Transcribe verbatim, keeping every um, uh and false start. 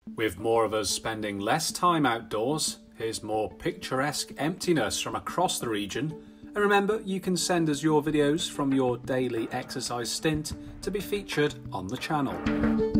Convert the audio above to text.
With more of us spending less time outdoors, here's more picturesque emptiness from across the region. And remember, you can send us your videos from your daily exercise stint to be featured on the channel.